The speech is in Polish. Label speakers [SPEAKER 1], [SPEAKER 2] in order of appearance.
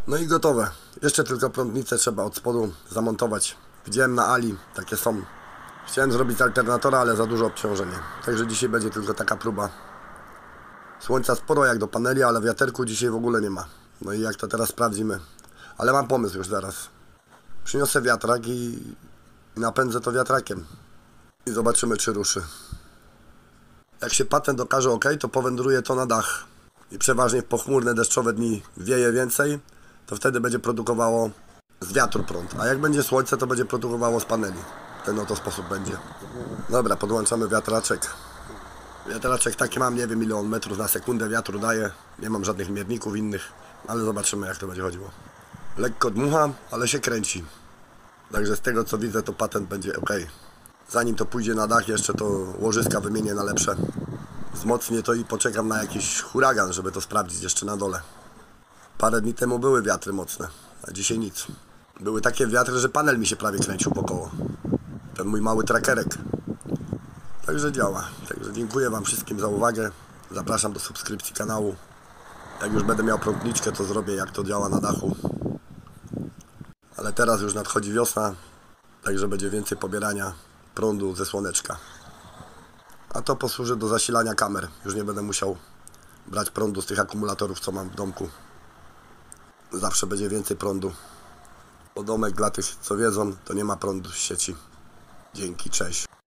[SPEAKER 1] No i gotowe. Jeszcze tylko prądnicę trzeba od spodu zamontować. Widziałem na Ali, takie są. Chciałem zrobić z alternatora, ale za duże obciążenie. Także dzisiaj będzie tylko taka próba. Słońca sporo jak do paneli, ale wiaterku dzisiaj w ogóle nie ma. No i jak to teraz sprawdzimy. Ale mam pomysł już zaraz. Przyniosę wiatrak i napędzę to wiatrakiem. I zobaczymy, czy ruszy. Jak się patent okaże ok, to powędruje to na dach. I przeważnie w pochmurne, deszczowe dni wieje więcej, to wtedy będzie produkowało z wiatru prąd. A jak będzie słońce, to będzie produkowało z paneli. W ten oto sposób będzie. Dobra, podłączamy wiatraczek. Wiatraczek taki mam, nie wiem ile on metrów na sekundę wiatru daje. Nie mam żadnych mierników innych, ale zobaczymy, jak to będzie chodziło. Lekko dmucha, ale się kręci. Także z tego co widzę, to patent będzie ok. Zanim to pójdzie na dach, jeszcze to łożyska wymienię na lepsze. Wzmocnię to i poczekam na jakiś huragan, żeby to sprawdzić jeszcze na dole. Parę dni temu były wiatry mocne, a dzisiaj nic. Były takie wiatry, że panel mi się prawie kręcił po koło. Ten mój mały trackerek. Także działa. Także dziękuję Wam wszystkim za uwagę. Zapraszam do subskrypcji kanału. Jak już będę miał prądniczkę, to zrobię, jak to działa na dachu. Ale teraz już nadchodzi wiosna, także będzie więcej pobierania prądu ze słoneczka. A to posłuży do zasilania kamer. Już nie będę musiał brać prądu z tych akumulatorów, co mam w domku. Zawsze będzie więcej prądu. Bo domek, dla tych co wiedzą, to nie ma prądu z sieci. Dzięki, cześć.